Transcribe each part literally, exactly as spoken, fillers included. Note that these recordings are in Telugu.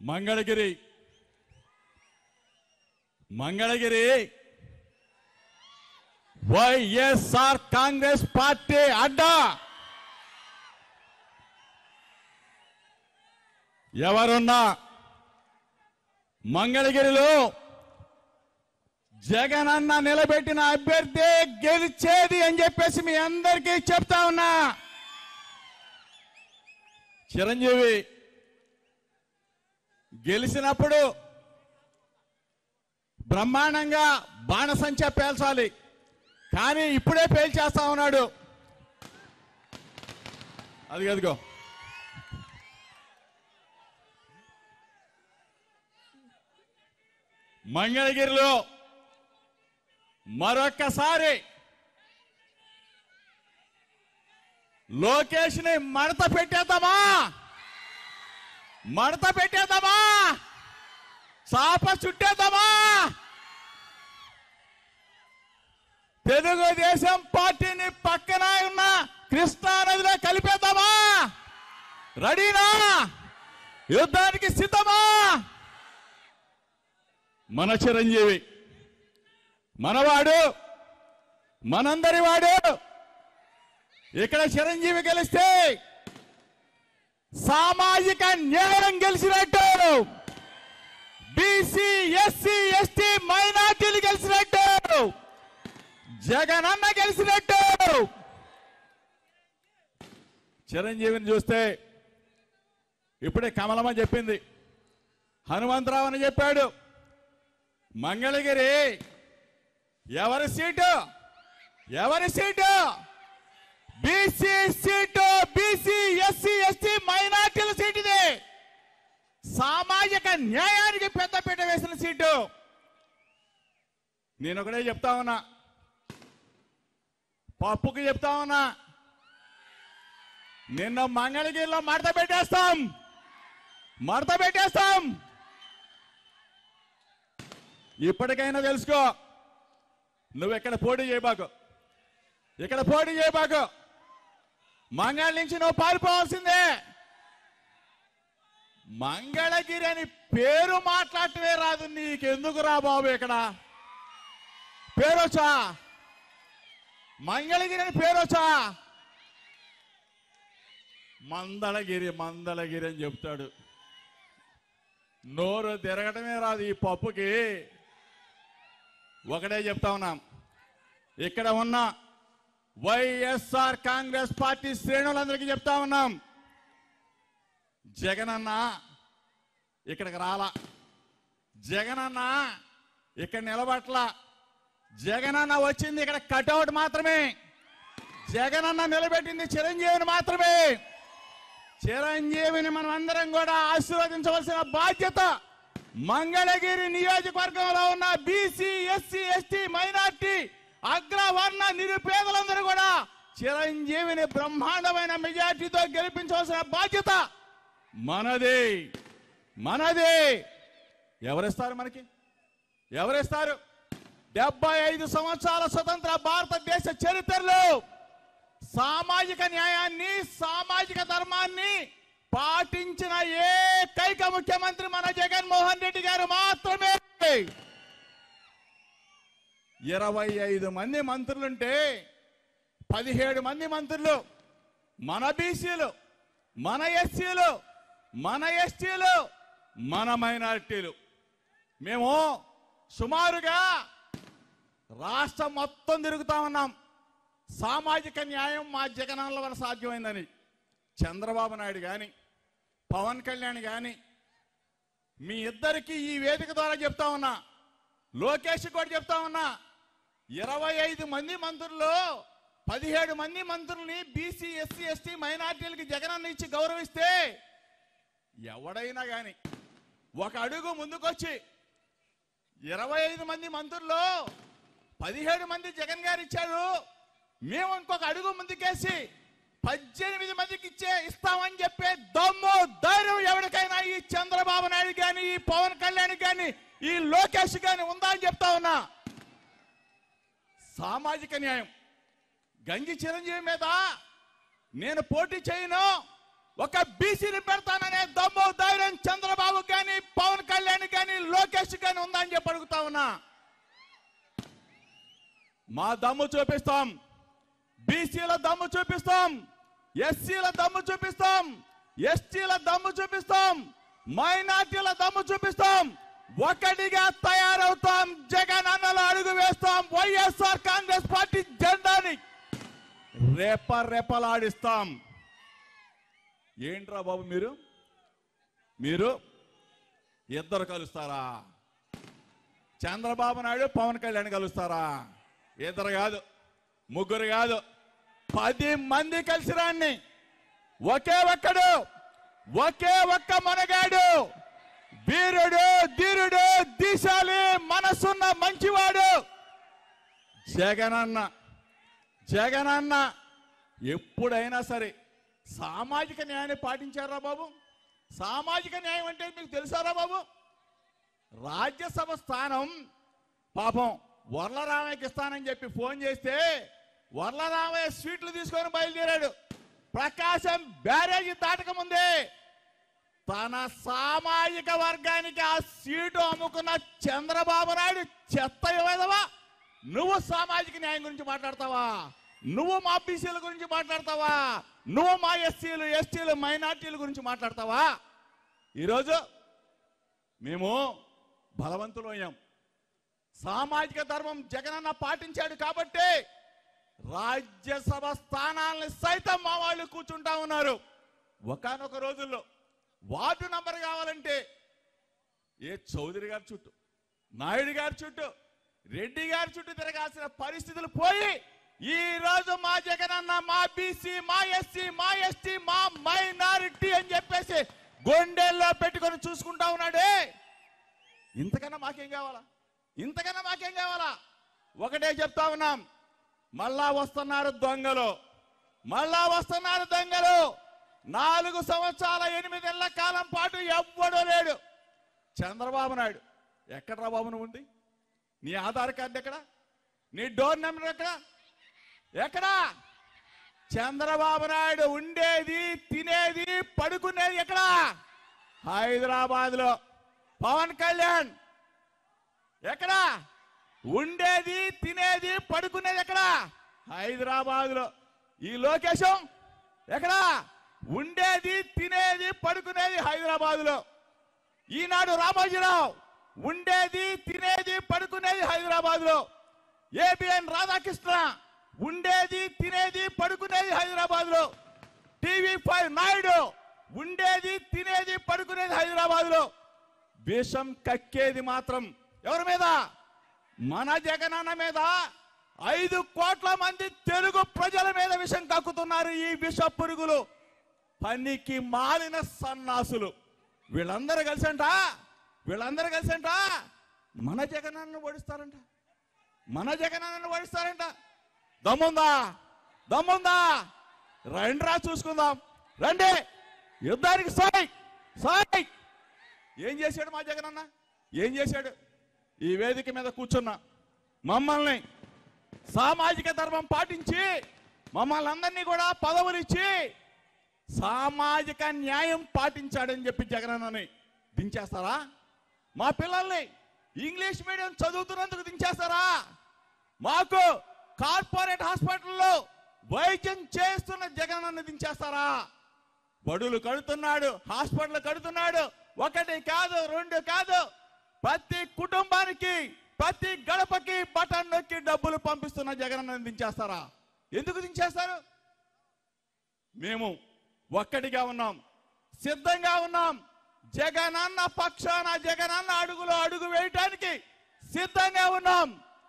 Mangalagiri Mangalagiri YSR Congress party అడ్డా. ఎవరున్నా మంగళగిరిలో జగనన్న నిలబెట్టిన అభ్యర్థి గెలిచేది అని చెప్పేసి మీ అందరికీ చెప్తా ఉన్నా. చిరంజీవి గెలిచినప్పుడు బ్రహ్మాండంగా బాణసంచా పేల్చాలి, కానీ ఇప్పుడే పేల్చేస్తా ఉన్నాడు. అది అదిగో మంగళగిరిలో మరొక్కసారి లోకేష్ ని మడత పెట్టేద్దామా మడత పెట్టేద్దామా చాప చుట్టేద్దామా? తెలుగుదేశం పార్టీని పక్కన ఉన్న కృష్ణా నదిలో కలిపేద్దామా? రెడీనా? యుద్ధానికి సిద్ధమా? మన చిరంజీవి మనవాడు, మనందరి వాడు. ఇక్కడ చిరంజీవి గెలిస్తే సామాజిక న్యాయం గెలిచినట్టు, బీసీ ఎస్సీ ఎస్టీ మైనార్టీలు గెలిచినట్టు, జగనన్న గెలిచినట్టు. చిరంజీవిని చూస్తే ఇప్పుడే కమలమ్మ చెప్పింది, హనుమంతరావు అని చెప్పాడు. మంగళగిరి ఎవరి సీటు? ఎవరి seat? BC seat, BC SC ST మైనార్టీల సీటు. ఇది సామాజిక న్యాయానికి పెద్దపీట వేసిన సీటు. నేను ఒకటే చెప్తా ఉన్నా, పప్పుకి చెప్తా ఉన్నా, నిన్న మంగళగిరిలో మడత పెట్టేస్తాం మడత పెట్టేస్తాం ఇప్పటికైనా తెలుసుకో, నువ్వు ఎక్కడ పోటీ చేయబాకు, ఇక్కడ పోటీ చేయబాకు. మంగళ నుంచి నువ్వు పారిపోవాల్సిందే. మంగళగిరి అని పేరు మాట్లాడటమే రాదు, నీకెందుకు రా బాబు? ఇక్కడ పేరొచ్చా? మంగళగిరి అని పేరొచ్చా? మందళగిరి మందళగిరి అని చెప్తాడు. నోరు తిరగటమే రాదు ఈ పప్పుకి. ఒకటే చెప్తా ఉన్నాం, ఇక్కడ ఉన్న వైఎస్ఆర్ కాంగ్రెస్ పార్టీ శ్రేణులందరికీ చెప్తా ఉన్నాం, జగనన్న ఇక్కడికి రాలా, జగనన్న ఇక్కడ నిలబట్లా, జగనన్న వచ్చింది ఇక్కడ కటౌట్ మాత్రమే, జగనన్న నిలబెట్టింది చిరంజీవిని మాత్రమే. చిరంజీవిని మనం అందరం కూడా ఆశీర్వదించవలసిన బాధ్యత మంగళగిరి నియోజకవర్గంలో ఉన్న బీసీ ఎస్సీ ఎస్టీ మైనార్టీ అగ్రవర్ణ నిరుపేదలందరూ కూడా చిరంజీవిని బ్రహ్మాండమైన మెజార్టీతో గెలిపించవలసిన బాధ్యత మనది మనది. ఎవరిస్తారు మనకి? ఎవరిస్తారు? డెబ్బై ఐదు సంవత్సరాల స్వతంత్ర భారతదేశ చరిత్రలో సామాజిక న్యాయాన్ని, సామాజిక ధర్మాన్ని పాటించిన ఏకైక ముఖ్యమంత్రి మన జగన్మోహన్ రెడ్డి గారు మాత్రమే. ఇరవై ఐదు మంది మంత్రులుంటే పదిహేడు మంది మంత్రులు మన బీసీలు, మన ఎస్సీలు, మన ఎస్టీలు, మన మైనారిటీలు. మేము సుమారుగా రాష్ట్రం మొత్తం తిరుగుతా ఉన్నాం. సామాజిక న్యాయం మా జగనన్న వల్ల సాధ్యమైందని చంద్రబాబు నాయుడు కానీ, పవన్ కళ్యాణ్ కానీ, మీ ఇద్దరికి ఈ వేదిక ద్వారా చెప్తా ఉన్నా, లోకేష్ కూడా చెప్తా ఉన్నా, ఇరవై ఐదు మంది మంత్రుల్లో పదిహేడు మంది మంత్రుల్ని బీసీ ఎస్సీ ఎస్టీ మైనార్టీలకి జగనన్న ఇచ్చి గౌరవిస్తే ఎవడైనా కానీ ఒక అడుగు ముందుకొచ్చి ఇరవై ఐదు మంది మంత్రుల్లో పదిహేడు మంది జగన్ గారు ఇచ్చారు, మేము ఇంకొక అడుగు ముందుకేసి పద్దెనిమిది మందికి ఇచ్చే ఇస్తామని చెప్పే దమ్ము ధైర్యం ఎవరికైనా ఈ చంద్రబాబు నాయుడు కానీ, ఈ పవన్ కళ్యాణ్ కానీ, ఈ లోకేష్ కానీ ఉందా అని చెప్తా ఉన్నా. సామాజిక న్యాయం గంగి చిరంజీవి మీద నేను పోటీ చేయను, ఒక బీసీని పెడతాననే దమ్ము ధైర్యం చంద్రబాబు కానీ, మా దమ్ము చూపిస్తాం, బీసీల దమ్ము చూపిస్తాం, ఎస్సీల దమ్ము చూపిస్తాం, ఎస్టీల దమ్ము చూపిస్తాం, మైనార్టీల దమ్ము చూపిస్తాం. ఒకటిగా తయారవుతాం, జగన్ అన్నలో అడుగు వేస్తాం, వైఎస్ఆర్ కాంగ్రెస్ పార్టీ జెండాని రేప రెపలాడిస్తాం. ఏంట్రా బాబు మీరు మీరు ఇద్దరు కలుస్తారా? చంద్రబాబు నాయుడు పవన్ కళ్యాణ్ కలుస్తారా? ఇద్దరు కాదు, ముగ్గురు కాదు, పది మంది కలిసి రాన్ని. ఒకే ఒక్కడు, ఒకే ఒక్క మనగాడు, వీరుడు, ధీరుడు, దీశాలి మనసున్న మంచివాడు జగనన్న. జగనన్న ఎప్పుడైనా సరే సామాజిక న్యాయాన్ని పాటించారా బాబు? సామాజిక న్యాయం అంటే మీకు తెలుసారా బాబు? రాజ్యసభ స్థానం పాపం వర్లరామయ్యకి ఇస్తానని చెప్పి ఫోన్ చేస్తే వర్లరామయ్య స్వీట్లు తీసుకొని బయలుదేరాడు. ప్రకాశం బ్యారేజీ దాటక ముందే తన సామాజిక వర్గానికి ఆ సీటు అమ్ముకున్న చంద్రబాబు నాయుడు చెత్త విధవా, నువ్వు సామాజిక న్యాయం గురించి మాట్లాడతావా? నువ్వు మా బీసీల గురించి మాట్లాడతావా? నువ్వు మా ఎస్సీలు, ఎస్టీలు, మైనార్టీల గురించి మాట్లాడతావా? ఈరోజు మేము బలవంతులయ్యాం. సామాజిక ధర్మం జగనన్న పాటించాడు కాబట్టి రాజ్యసభ స్థానాలను సైతం మా వాళ్ళు కూర్చుంటా ఉన్నారు. ఒకానొక రోజుల్లో వార్డు నంబర్ కావాలంటే ఏ చౌదరి గారి చుట్టూ, నాయుడు గారి చుట్టూ, రెడ్డి గారి చుట్టూ తిరగాల్సిన పరిస్థితులు పోయి ఈ రోజు మా జగనన్న మా బీసీ, మా ఎస్సీ, మా ఎస్టీ, మా మైనారిటీ అని చెప్పేసి గుండెల్లో పెట్టుకొని చూసుకుంటా ఉన్నాడే. ఇంతకన్నా మాకేం కావాలా? ఇంతకన్నా మాకేం కావాలా? ఒకటే చెప్తా ఉన్నాం, మళ్ళా వస్తున్నారు దొంగలు, మళ్ళా వస్తున్నారు దొంగలు. నాలుగు సంవత్సరాల ఎనిమిదేళ్ల కాలం పాటు ఎవ్వడూ లేడు. చంద్రబాబు నాయుడు ఎక్కడ్రా బాబు నువ్వు ఉంది? నీ ఆధార్ కార్డు ఎక్కడ? నీ డోర్ నెంబర్ ఎక్కడ? ఎక్కడా? చంద్రబాబు నాయుడు ఉండేది, తినేది, పడుకునేది ఎక్కడ? హైదరాబాద్ లో. పవన్ కళ్యాణ్ ఎక్కడ? ఉండేది, తినేది, పడుకునేది ఎక్కడ? హైదరాబాద్ లో. ఈ లోకేశం ఎక్కడ? ఉండేది, తినేది, పడుకునేది హైదరాబాద్ లో. ఈనాడు రామోజీరావు ఉండేది, తినేది, పడుకునేది హైదరాబాద్ లో. ఏబిఎన్ రాధాకృష్ణ ఉండేది, తినేది, పడుకునేది హైదరాబాద్ లో. టీవీ ఫైవ్ నాయుడు ఉండేది, తినేది, పడుకునేది హైదరాబాద్ లో. విషం కక్కేది మాత్రం ఎవరి మీద? మన జగనన్న మీద. ఐదు కోట్ల మంది తెలుగు ప్రజల మీద విషం కక్కుతున్నారు ఈ విష పురుగులు, పనికి మాలిన సన్నాసులు. వీళ్ళందరూ కలిసంట వీళ్ళందరూ కలిసంట మన జగనన్నను ఓడిస్తారంట, మన జగనన్నను ఓడిస్తారంట. దమ్ముందా? దమ్ముందా? రండిరా చూసుకుందాం, రండి యుద్ధానికి. సాయ్ సాయ్ ఏం చేశాడు మా జగనన్న? ఏం చేశాడు? ఈ వేదిక మీద కూర్చున్న మమ్మల్ని సామాజిక ధర్మం పాటించి మమ్మల్ని అందరినీ కూడా పదవులు ఇచ్చి సామాజిక న్యాయం పాటించాడని చెప్పి జగనన్నని దించేస్తారా? మా పిల్లల్ని ఇంగ్లీష్ మీడియం చదువుతున్నందుకు దించేస్తారా? మాకు కార్పొరేట్ హాస్పిటల్లో వైద్యం చేస్తున్న జగనన్నని దించేస్తారా? బడులు కడుతున్నాడు, హాస్పిటల్ కడుతున్నాడు. ఒకటి కాదు, రెండు కాదు, ప్రతి కుటుంబానికి, ప్రతి గడపకి బటన్ నొక్కి డబ్బులు పంపిస్తున్న జగనన్నని దించేస్తారా? ఎందుకు దించేస్తారు? మేము ఒక్కటిగా ఉన్నాం, సిద్ధంగా ఉన్నాం. జగనన్న పక్షాన, జగనన్న అడుగులో అడుగు వేయటానికి సిద్ధంగా ఉన్నాం.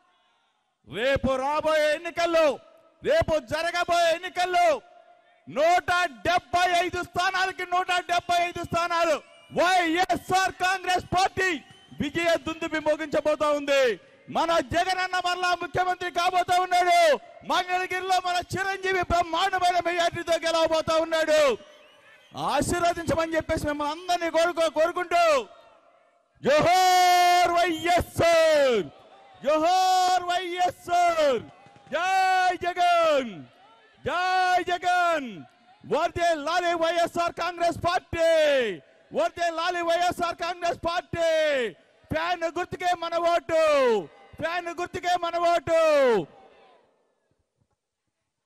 రేపు రాబోయే ఎన్నికల్లో, రేపు జరగబోయే ఎన్నికల్లో నూట డెబ్బై ఐదు స్థానాలకి నూట డెబ్బై ఐదు స్థానాలు వైఎస్ఆర్ కాంగ్రెస్ పార్టీ విజయ దుందుబి మోగించబోతా ఉంది. మన జగనన్న మరలా ముఖ్యమంత్రి కాబోతా ఉన్నాడు. మంగళగిరిలో మన చిరంజీవి బ్రహ్మాండమైన మెజార్టీతో గెలవబోతా ఉన్నాడు. ఆశీర్వదించమని చెప్పేసి మిమ్మల్ని అందరినీ కోరుకో కోరుకుంటూ జోహార్ వైఎస్ఆర్, జోహార్ వైఎస్ఆర్, జై జగన్, జై జగన్, వర్దే లాలి వైఎస్ఆర్ కాంగ్రెస్ పార్టీ, వర్దే లాలి వైఎస్ఆర్ కాంగ్రెస్ పార్టీ. ఫ్యాన్ గుర్తుకే మన ఓటు, ఫ్యాన్ గుర్తుకే మన ఓటు.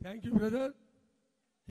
Thank you brother.